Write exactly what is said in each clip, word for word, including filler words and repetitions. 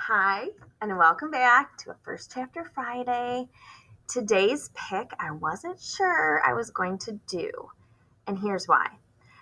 Hi, and welcome back to a First Chapter Friday. Today's pick, I wasn't sure I was going to do, and here's why.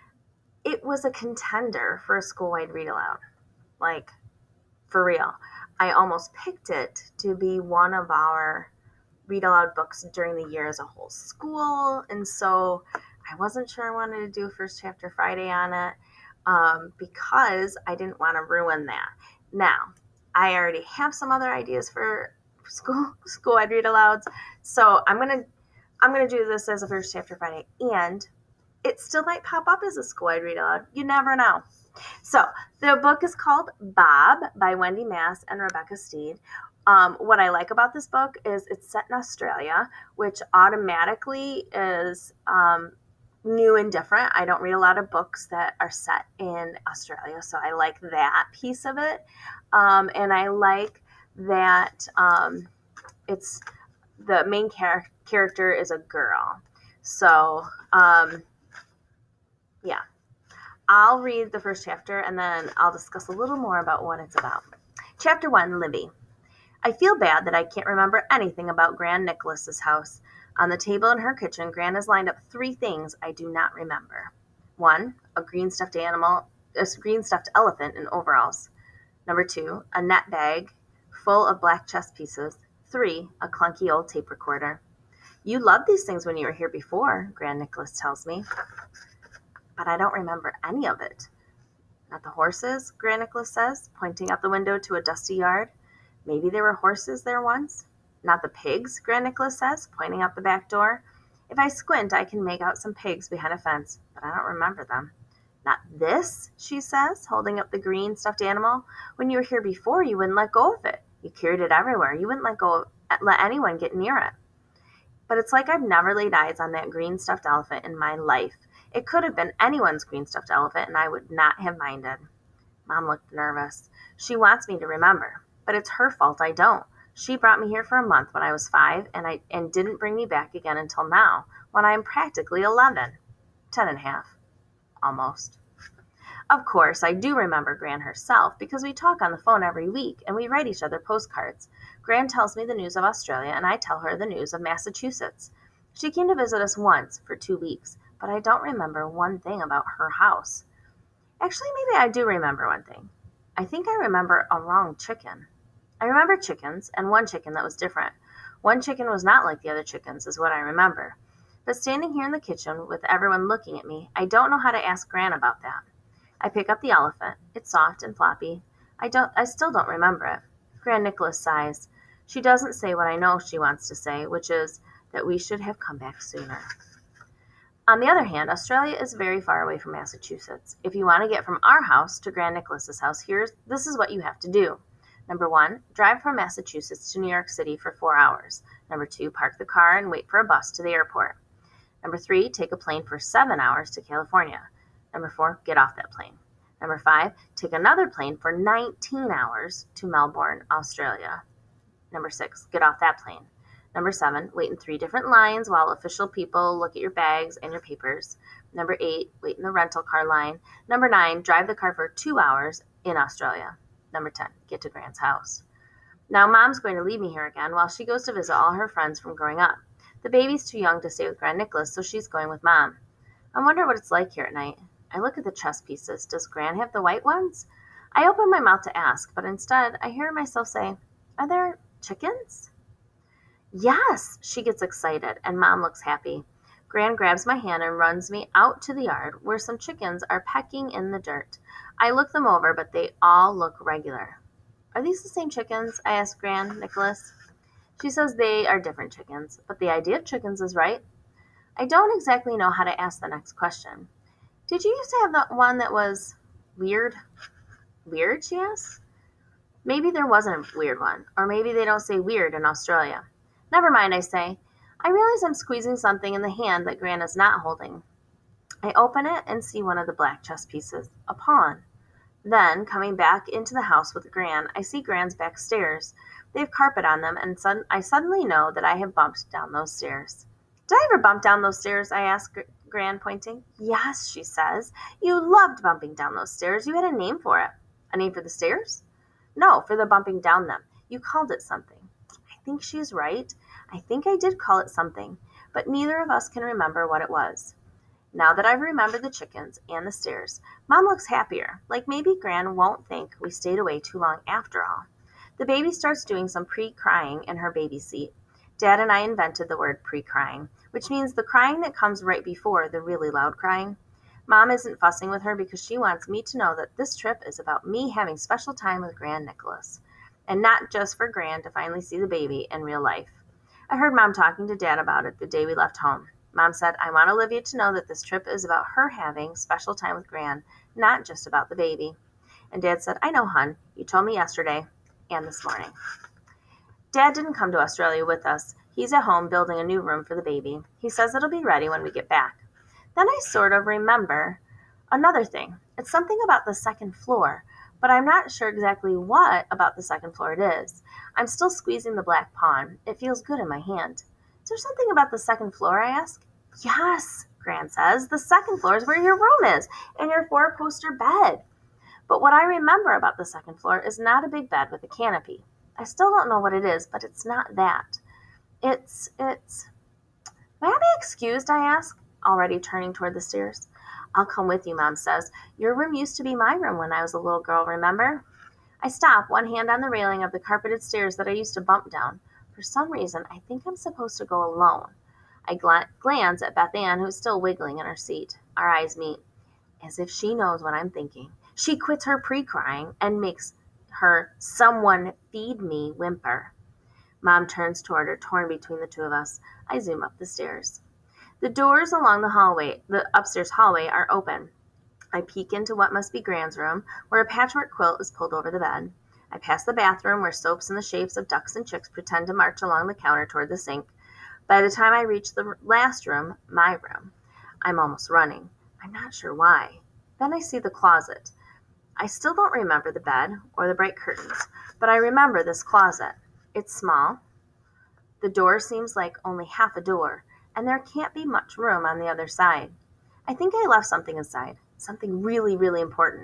It was a contender for a school-wide read-aloud. Like, for real. I almost picked it to be one of our read-aloud books during the year as a whole school, and so I wasn't sure I wanted to do First Chapter Friday on it um, because I didn't want to ruin that. Now, I already have some other ideas for school school-wide read-alouds, so I'm gonna I'm gonna do this as a First Chapter Friday, and it still might pop up as a school-wide read-aloud. You never know. So the book is called Bob by Wendy Mass and Rebecca Steed. Um, what I like about this book is it's set in Australia, which automatically is um, new and different. I don't read a lot of books that are set in Australia, so I like that piece of it. Um, and I like that um, it's the main char- character is a girl. So, um, yeah. I'll read the first chapter, and then I'll discuss a little more about what it's about. Chapter one, Libby. I feel bad that I can't remember anything about Gran Nicholas's house. On the table in her kitchen, Gran has lined up three things I do not remember. One, a green stuffed animal, a green stuffed elephant in overalls. Number two, a net bag full of black chess pieces. Three, a clunky old tape recorder. You loved these things when you were here before, Gran Nicholas tells me. But I don't remember any of it. Not the horses, Gran Nicholas says, pointing out the window to a dusty yard. Maybe there were horses there once. Not the pigs, Gran Nicholas says, pointing out the back door. If I squint, I can make out some pigs behind a fence, but I don't remember them. Not this, she says, holding up the green stuffed animal. When you were here before, you wouldn't let go of it. You carried it everywhere. You wouldn't let go of, let anyone get near it. But it's like I've never laid eyes on that green stuffed elephant in my life. It could have been anyone's green stuffed elephant, and I would not have minded. Mom looked nervous. She wants me to remember, but it's her fault I don't. She brought me here for a month when I was five, and I and didn't bring me back again until now, when I am practically eleven. Ten and a half. Almost. Of course, I do remember Gran herself, because we talk on the phone every week, and we write each other postcards. Gran tells me the news of Australia, and I tell her the news of Massachusetts. She came to visit us once, for two weeks, but I don't remember one thing about her house. Actually, maybe I do remember one thing. I think I remember a wrong chicken. I remember chickens, and one chicken that was different. One chicken was not like the other chickens, is what I remember. But standing here in the kitchen with everyone looking at me, I don't know how to ask Gran about that. I pick up the elephant. It's soft and floppy. I don't. I still don't remember it. Gran Nicholas sighs. She doesn't say what I know she wants to say, which is that we should have come back sooner. On the other hand, Australia is very far away from Massachusetts. If you want to get from our house to Gran Nicholas's house, here's this is what you have to do. Number one, drive from Massachusetts to New York City for four hours. Number two, park the car and wait for a bus to the airport. Number three, take a plane for seven hours to California. Number four, get off that plane. Number five, take another plane for nineteen hours to Melbourne, Australia. Number six, get off that plane. Number seven, wait in three different lines while official people look at your bags and your papers. Number eight, wait in the rental car line. Number nine, drive the car for two hours in Australia. Number ten, get to Gran's house. Now Mom's going to leave me here again while she goes to visit all her friends from growing up. The baby's too young to stay with Gran Nicholas, so she's going with Mom. I wonder what it's like here at night. I look at the chess pieces. Does Gran have the white ones? I open my mouth to ask, but instead I hear myself say, are there chickens? Yes, she gets excited, and Mom looks happy. Gran grabs my hand and runs me out to the yard, where some chickens are pecking in the dirt. I look them over, but they all look regular. Are these the same chickens? I ask Gran Nicholas. She says they are different chickens, but the idea of chickens is right. I don't exactly know how to ask the next question. Did you used to have the one that was weird? Weird, she asks. Maybe there wasn't a weird one, or maybe they don't say weird in Australia. Never mind, I say. I realize I'm squeezing something in the hand that Gran is not holding. I open it and see one of the black chess pieces, a pawn. Then, coming back into the house with Gran, I see Gran's back stairs. They have carpet on them, and sud- I suddenly know that I have bumped down those stairs. Did I ever bump down those stairs? I ask Gran, pointing. Yes, she says. You loved bumping down those stairs. You had a name for it. A name for the stairs? No, for the bumping down them. You called it something. I think she's right. I think I did call it something, but neither of us can remember what it was. Now that I've remembered the chickens and the stairs, Mom looks happier, like maybe Gran won't think we stayed away too long after all. The baby starts doing some pre-crying in her baby seat. Dad and I invented the word pre-crying, which means the crying that comes right before the really loud crying. Mom isn't fussing with her because she wants me to know that this trip is about me having special time with Gran Nicholas, and not just for Gran to finally see the baby in real life. I heard Mom talking to Dad about it the day we left home. Mom said, I want Olivia to know that this trip is about her having special time with Gran, not just about the baby. And Dad said, I know, hon. You told me yesterday and this morning. Dad didn't come to Australia with us. He's at home building a new room for the baby. He says it'll be ready when we get back. Then I sort of remember another thing. It's something about the second floor, but I'm not sure exactly what about the second floor it is. I'm still squeezing the black pawn. It feels good in my hand. Is there something about the second floor, I ask? Yes, Gran says. The second floor is where your room is, and your four-poster bed. But what I remember about the second floor is not a big bed with a canopy. I still don't know what it is, but it's not that. It's, it's... May I be excused, I ask, already turning toward the stairs. I'll come with you, Mom says. Your room used to be my room when I was a little girl, remember? I stop, one hand on the railing of the carpeted stairs that I used to bump down. For some reason, I think I'm supposed to go alone. I gl- glance at Beth Ann, who's still wiggling in her seat. Our eyes meet. As if she knows what I'm thinking. She quits her pre-crying and makes her someone feed me whimper. Mom turns toward her, torn between the two of us. I zoom up the stairs. The doors along the hallway, the upstairs hallway, are open. I peek into what must be Gran's room, where a patchwork quilt is pulled over the bed. I pass the bathroom, where soaps in the shapes of ducks and chicks pretend to march along the counter toward the sink. By the time I reach the last room, my room, I'm almost running. I'm not sure why. Then I see the closet. I still don't remember the bed or the bright curtains, but I remember this closet. It's small. The door seems like only half a door, and there can't be much room on the other side. I think I left something inside, something really, really important.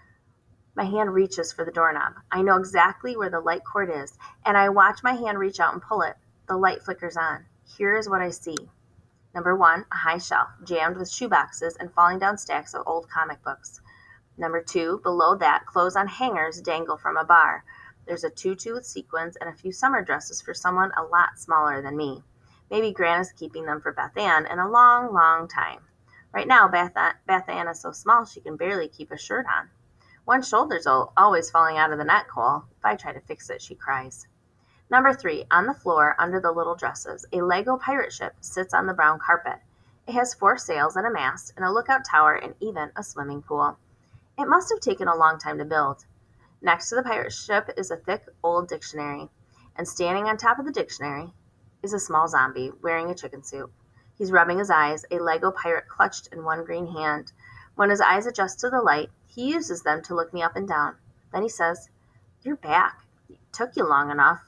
My hand reaches for the doorknob. I know exactly where the light cord is, and I watch my hand reach out and pull it. The light flickers on. Here is what I see. Number one, a high shelf, jammed with shoeboxes and falling down stacks of old comic books. Number two, below that, clothes on hangers dangle from a bar. There's a tutu with sequins and a few summer dresses for someone a lot smaller than me. Maybe Gran is keeping them for Beth Ann in a long, long time. Right now, Beth, Beth Ann is so small she can barely keep a shirt on. One shoulder's always falling out of the neck hole. If I try to fix it, she cries. Number three, on the floor, under the little dresses, a Lego pirate ship sits on the brown carpet. It has four sails and a mast and a lookout tower and even a swimming pool. It must have taken a long time to build. Next to the pirate ship is a thick, old dictionary, and standing on top of the dictionary is a small zombie wearing a chicken suit. He's rubbing his eyes, a Lego pirate clutched in one green hand. When his eyes adjust to the light, he uses them to look me up and down. Then he says, "You're back. It took you long enough."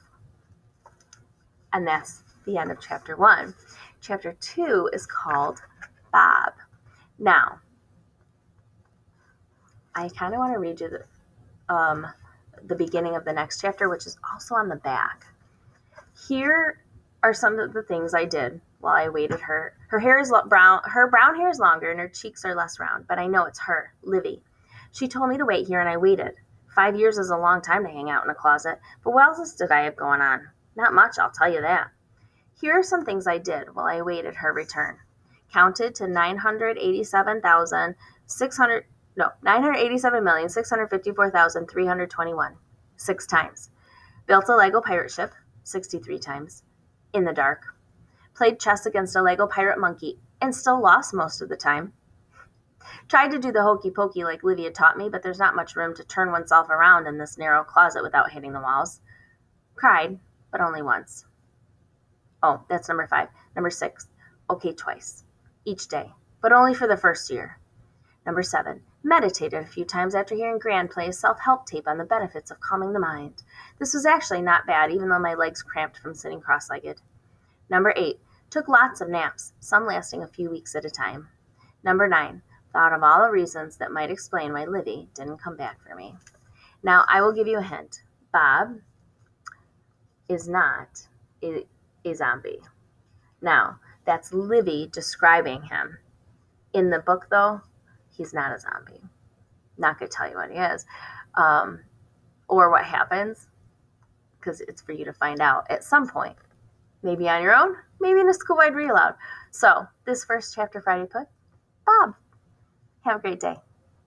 And that's the end of chapter one. Chapter two is called Bob. Now, I kind of want to read you the, um, the beginning of the next chapter, which is also on the back. Here are some of the things I did while I waited her. Her hair is lo- brown. Her brown hair is longer and her cheeks are less round, but I know it's her, Livy. She told me to wait here and I waited. Five years is a long time to hang out in a closet, but what else did I have going on? Not much, I'll tell you that. Here are some things I did while I awaited her return. Counted to nine hundred eighty-seven thousand six hundred no, nine hundred eighty-seven million six hundred fifty-four thousand three hundred twenty-one. Six times. Built a Lego pirate ship, sixty-three times. In the dark. Played chess against a Lego pirate monkey, and still lost most of the time. Tried to do the hokey pokey like Livia taught me, but there's not much room to turn oneself around in this narrow closet without hitting the walls. Cried, but only once. Oh, that's number five. Number six, okay twice. Each day, but only for the first year. Number seven, meditated a few times after hearing Gran play a self-help tape on the benefits of calming the mind. This was actually not bad, even though my legs cramped from sitting cross-legged. Number eight, took lots of naps, some lasting a few weeks at a time. Number nine, thought of all the reasons that might explain why Livy didn't come back for me. Now, I will give you a hint. Bob is not a, a zombie. Now, that's Livy describing him. In the book, though, he's not a zombie. Not going to tell you what he is um, or what happens, because it's for you to find out at some point. Maybe on your own, maybe in a school-wide read aloud. So, this first chapter Friday put, Bob. Have a great day.